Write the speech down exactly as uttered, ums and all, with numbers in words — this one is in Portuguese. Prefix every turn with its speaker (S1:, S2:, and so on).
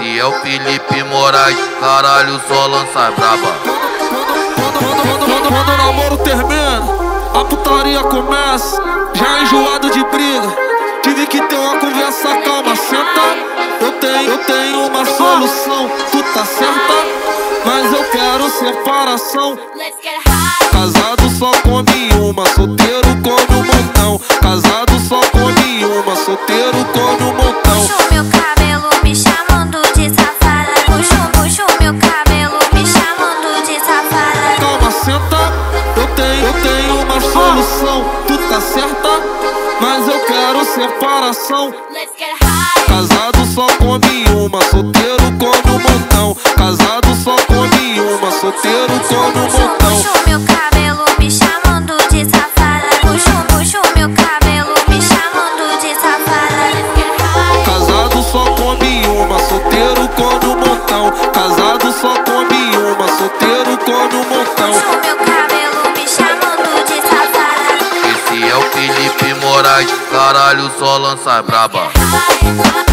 S1: Esse é o Felipe Moraes, caralho, só lança braba.
S2: Quando o namoro termina, a putaria começa. Já enjoado de briga, tive que ter uma conversa calma. Senta, eu tenho, eu tenho uma solução. Tu tá certa, mas eu quero separação. Casado só come uma, solteiro come um montão. Casado só come uma, solteiro come um montão.
S3: Puxo meu cabelo me chamando de safada. Puxo, puxo meu cabelo me chamando de safada.
S2: Calma, senta, eu tenho, eu tenho uma solução. Tu tá certa, mas eu quero separação. Casado só come uma, solteiro come um montão. Casado só come uma, solteiro come um montão.
S3: Puxo meu cabelo me chamando de safada. Puxo, puxo meu cabelo me chamando de safada.
S2: Casado só come uma, solteiro come um montão. Casado só come uma, solteiro come um montão.
S3: Puxo meu cabelo me chamando de safada.
S1: Esse é o Felipe Moraes, caralho, só lança braba.